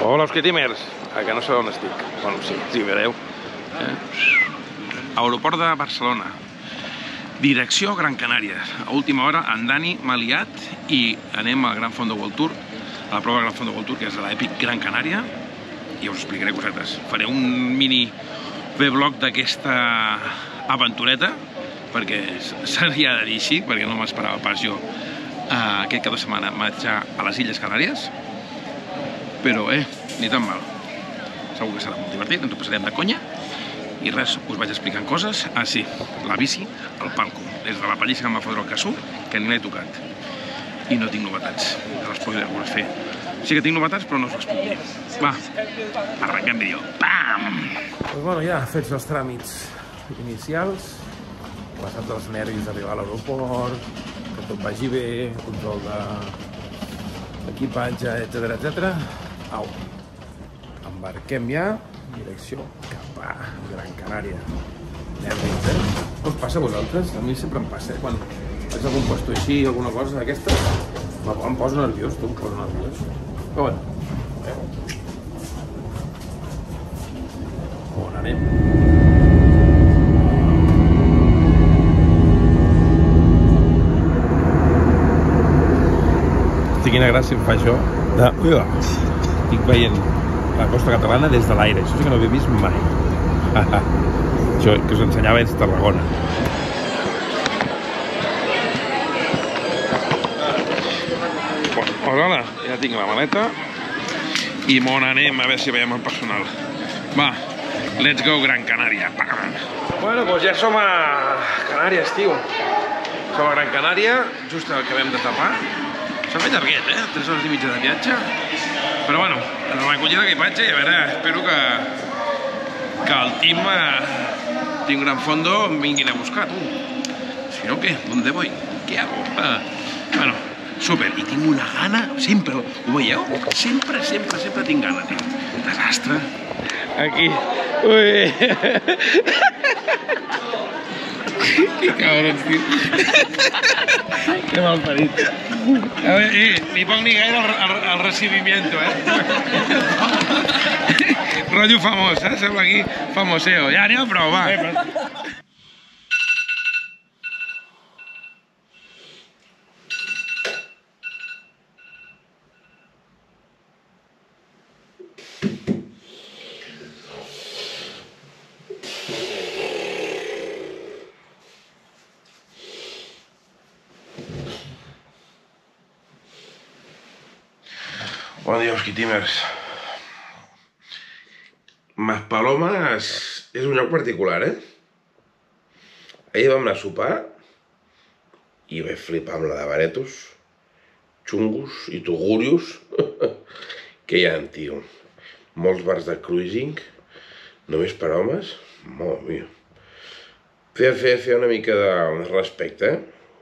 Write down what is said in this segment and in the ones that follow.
Hola, Osquitimers! Que no sé on estic. Bueno, sí, veureu. Aeroport de Barcelona. Direcció Gran Canària. A última hora, en Dani m'ha liat i anem al Gran Fondo World Tour, a la prova del Gran Fondo World Tour, que és l'Epic Gran Canària, i us explicaré cosetes. Faré un mini vlog d'aquesta aventureta, perquè seria de dir així, perquè no m'esperava pas jo aquest cap de setmana marxar a les Illes Canàries, però ni tan mal. Segur que serà molt divertit, ens ho passarem de conya. I res, us vaig explicant coses. Ah, sí, la bici, el palco. Des de la pallissa que em va fotre el Cassú, que ni l'he tocat. I no tinc novetats, que les podré fer. Sí que tinc novetats, però no us les puc dir. Va, arrenquem vídeo. Pam! Doncs bueno, ja fets els tràmits inicials, passat dels nervis d'arribar a l'aeroport, que tot vagi bé, control d'equipatge, etc. Au, embarquem ja, direcció cap a Gran Canària. Nervis, Què us passa a vosaltres? A mi sempre em passa, quan faig algun puesto així, alguna cosa d'aquestes, em poso nerviós, tu em poso nerviós. Però bueno, on anem? Quina gràcia em fa això de... Estic veient la costa catalana des de l'aire. Això sí que no ho havia vist mai. Això que us ensenyava és Tarragona. Hola, ja tinc la maleta i m'on anem a veure si veiem el personal. Va, let's go Gran Canària. Bueno, doncs ja som a Canàries, tio. Som a Gran Canària, just acabem de tapar. S'ha fet llarguet, 3 hores i mitja de viatge. Però bueno, ens recollim l'equipatge i a veure, espero que el team Team Gran Fondo em vinguin a buscar, tu. Si no, què? ¿Dónde voy? ¿Qué hago? Bueno, súper. I tinc una gana, sempre, ho veieu? Sempre tinc gana, tio. Desastre. Aquí. Ui. Que cabrons, tio. Que malparit. A veure, ni poc ni gaire el recibimiento, Rotllo famós, sembla aquí famoseo. Ja anem a prova, va. Bon dia, Osquitimers. Maspalomas és un lloc particular, Ahir vam anar a sopar i vaig flipar amb la de baretos, xungos i tugurios que hi ha, tio. Molts bars de cruising, només per homes, molt mio. Feia una mica de respecte,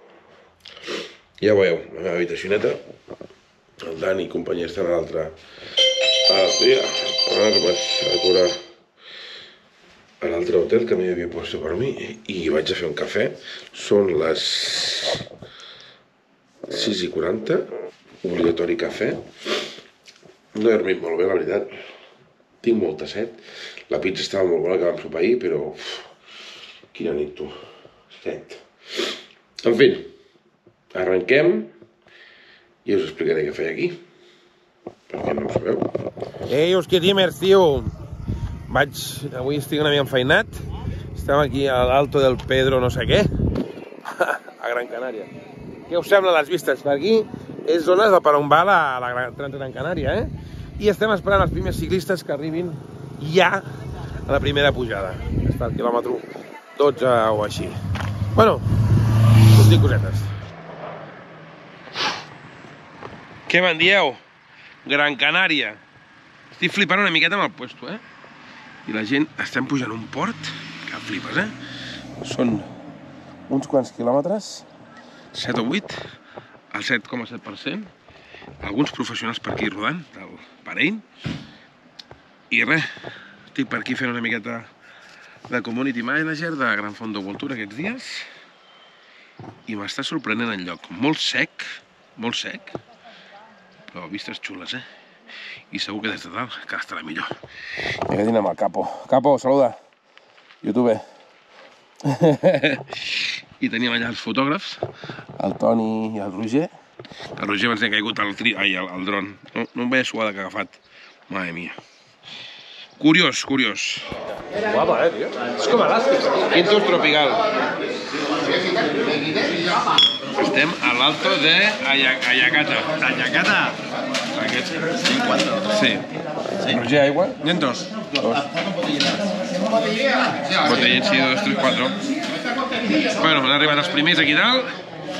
Ja veieu, la meva habitacioneta. El Dani i companyia estan a l'altre. A l'altre hotel que m'hi havia posat per mi i vaig a fer un cafè. Són les 6:40, obligatori cafè. No he dormit molt bé, la veritat. Tinc molta set. La pizza estava molt bona que vam sopar ahir, però... Quina nit, tu. Set. En fi, arrenquem i us explicaré què feia aquí, perquè no ho sabeu. Ei, Osquitimers, tio! Avui estic una mica enfeinat. Estem aquí a l'Alto del Pedro no sé què, a Gran Canària. Què us sembla les vistes? Per aquí és zona per on va la Gran Canària, I estem esperant els primers ciclistes que arribin ja a la primera pujada. Està al quilòmetre 12 o així. Bueno, us dic cosetes. Què me'n dieu? Gran Canària. Estic flipant una miqueta amb el puesto, I la gent estem pujant un port que flipes, Són uns quants quilòmetres, 7 o 8, al 7,7%. Alguns professionals per aquí rodant, del parell. I res, estic per aquí fent una miqueta de community manager de Gran Fondo World Tour aquests dies. I m'està sorprenent el lloc. Molt sec, però vistes xules, i segur que des de dalt que estarà millor. I aquí tenim el Capo. Capo, saluda. YouTube. I tenim allà els fotògrafs, el Toni i el Roger. El Roger abans n'ha caigut el dron. No em veia suada que ha agafat. Madre mia. Curiós, curiós. Guapa, tio. És com elàstic. Quintos tropical. Estem a l'alto de Ayacata. Ayacata? Aquests. 50. Sí. Roger, aigua? N'hi ha dos. Botellín, sí, 2, 3, 4. Bueno, han arribat els primers aquí dalt.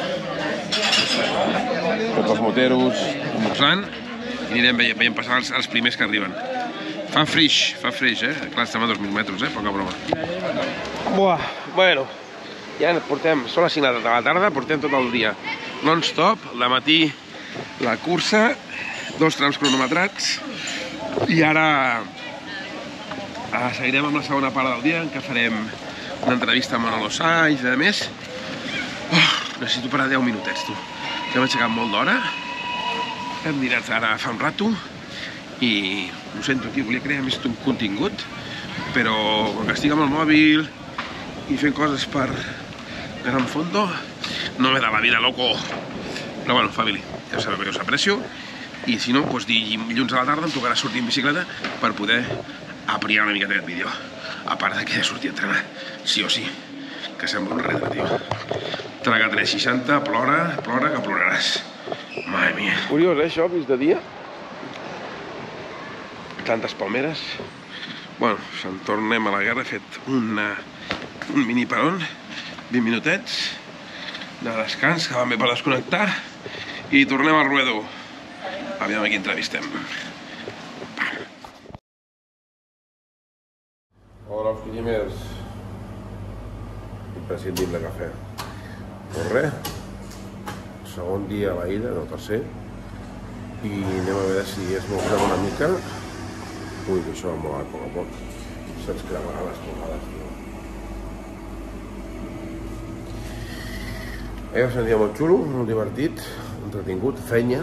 Tots els moteros esmorzant. I anirem veient passar els primers que arriben. Fa freix, Clar, estem a 2.000 metres, poca broma. Buah, bueno, ja portem, són les 5 de la tarda, portem tot el dia non-stop, de matí la cursa, 2 trams cronometrats, i ara seguirem amb la segona part del dia, en què farem una entrevista amb Manolo Saiz i a més. Necessito parar 10 minutets, tu. Ja m'he aixecat molt d'hora, hem dinat ara fa un rato, i ho sento, tio, volia crear més contingut, però quan que estic amb el mòbil i fent coses per Gran Fondo, no me da la vida, loco. Però bueno, family, ja sabeu que us aprecio, i si no, doncs dilluns a la tarda em tocarà sortir en bicicleta per poder apriar una miqueta aquest vídeo. A part de que he de sortir a entrenar, sí o sí, que sembla un redre, tio. Traga 360, plora que ploraràs. Madre mia. Curiós, això, vist de dia? Tantes palmeres. Bueno, se'n tornem a la guerra, he fet un mini peron, 20 minutets de descans, que van bé per desconnectar, i tornem al ruedo. Aviam a qui entrevistem. Hola, els quillimers. Imprescindible cafè. Doncs res, segon dia a la illa, no tercer, i anem a veure si es mourem una mica. Ui, que això va molt a poc. Se'ns cremaran les tornades, tio. Va ser un dia molt xulo, molt divertit, entretingut, fenya.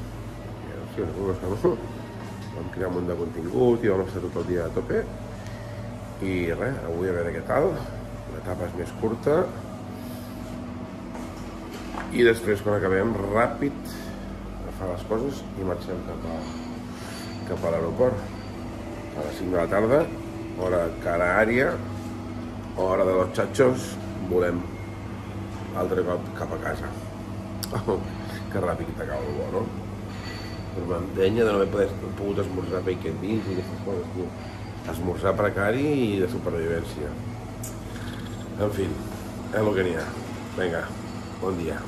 Vam crear un munt de contingut i vam estar tot el dia a tope. I res, avui a veure què tal. L'etapa és més curta. I després, quan acabem, ràpid, agafar les coses i marxem cap a l'aeroport. A les 5 de la tarda, hora Canària, hora de los chachos, volem altre cop cap a casa. Que ràpid t'acaba el bo, no? Per m'empenya de no haver pogut esmorzar bacon beans i aquestes coses, tio. Esmorzar precari i de supervivència. En fi, és el que n'hi ha. Vinga, bon dia.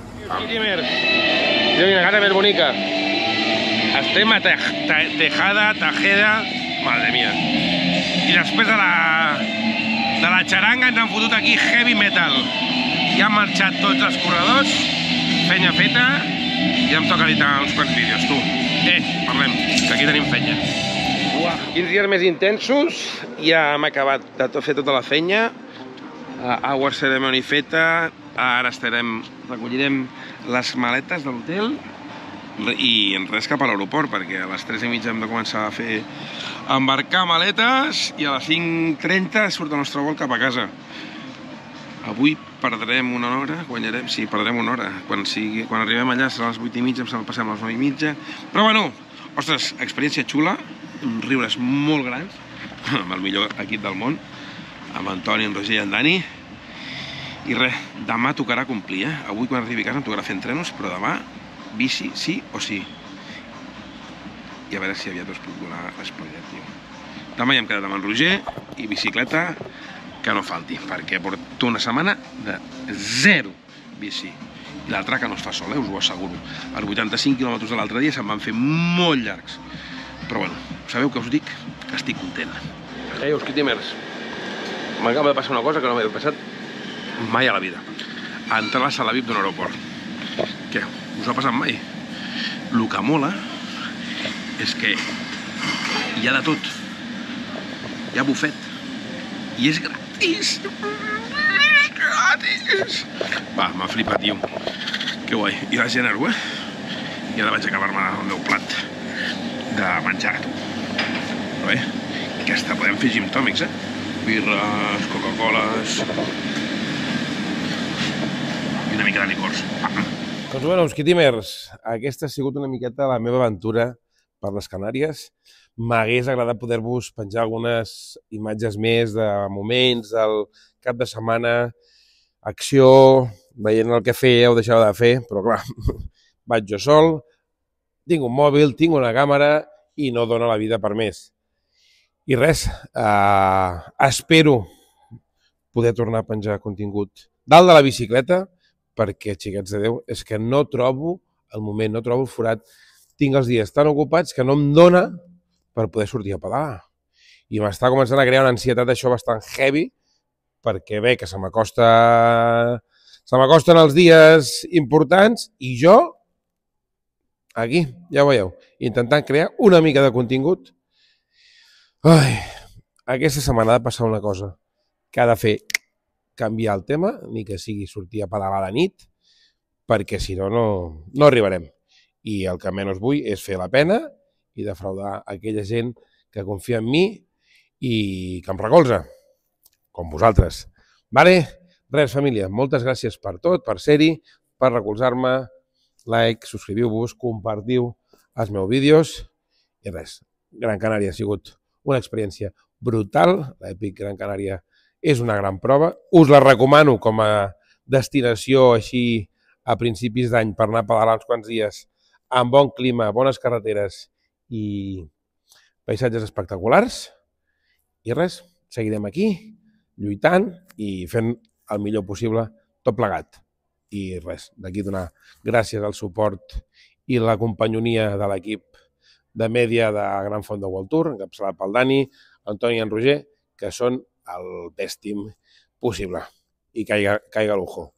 Mira, gata més bonica. Estem a Tejeda, madre mia. I després de la xaranga ens han fotut aquí heavy metal. Ja han marxat tots els corredors, fenya feta, i em toca editar uns quants vídeos, tu. Parlem, que aquí tenim fenya. 15 dies més intensos, ja hem acabat de fer tota la fenya. Hour ceremony feta, ara recollirem les maletes de l'hotel i en res cap a l'aeroport, perquè a les 3:30 hem de començar a embarcar maletes i a les 5:30 surt el nostre vol cap a casa. Avui perdrem una hora, guanyarem, sí, perdrem una hora. Quan arribem allà serà a les 8:30, em passem a les 9:30. Però bueno, ostres, experiència xula, riures molt grans, amb el millor equip del món, amb en Toni, en Roger i en Dani. I res, demà tocarà complir, Avui quan arribi a casa em tocarà fer entrenos, però demà bici sí o sí. I a veure si aviat us puc donar l'espoiler, tio. Demà ja hem quedat amb en Roger i bicicleta que no falti, perquè porto una setmana de 0 bici. I l'altra que no es fa sol, us ho asseguro. Els 85 quilòmetres de l'altre dia se'n van fer molt llargs. Però bueno, sabeu què us dic? Que estic content. Us quitimers. M'acaba de passar una cosa que no m'havia passat mai a la vida. Entrar a la sala VIP d'un aeroport. Què? Us ha passat mai? El que mola és que hi ha de tot. Hi ha bufet. I és gratis. Gratis. Va, m'ha flipat, tio. Que guai. I la gènere, I ara vaig a acabar-me el meu plat de menjar, tu. Però bé, que hasta podem fer gin tònics, birres, Coca-Coles i una mica de licors. Doncs bueno, Quitimers, aquesta ha sigut una miqueta la meva aventura per les Canàries. M'hagués agradat poder-vos penjar algunes imatges més de moments del cap de setmana, acció, veient el que feia o deixava de fer, però clar, vaig jo sol, tinc un mòbil, tinc una càmera i no dóna la vida per més. I res, espero poder tornar a penjar contingut dalt de la bicicleta, perquè, xiquets de Déu, és que no trobo el moment, no trobo el forat. Tinc els dies tan ocupats que no em dóna per poder sortir a pedalar. I m'està començant a crear una ansietat això bastant heavy, perquè bé, que se m'acosten els dies importants i jo, aquí, ja ho veieu, intentant crear una mica de contingut. Ai, aquesta setmana ha de passar una cosa que ha de fer canviar el tema, ni que sigui sortir a pedalar a la nit, perquè si no, no arribarem. I el que menys vull és fer la pena i defraudar aquella gent que confia en mi i que em recolza, com vosaltres. Vale? Res, família, moltes gràcies per tot, per ser-hi, per recolzar-me, like, subscriviu-vos, compartiu els meus vídeos i res, Gran Canària ha sigut una experiència brutal, l'Epic Gran Canària és una gran prova, us la recomano com a destinació així a principis d'any per anar a pedalar uns quants dies amb bon clima, bones carreteres i paisatges espectaculars. I res, seguirem aquí, lluitant i fent el millor possible tot plegat. I res, d'aquí donar gràcies al suport i la companyonia de l'equip de mèdia de Gran Font de World Tour, encapçalat pel Dani, Antoni i en Roger, que són el best team possible. I caiga lujo.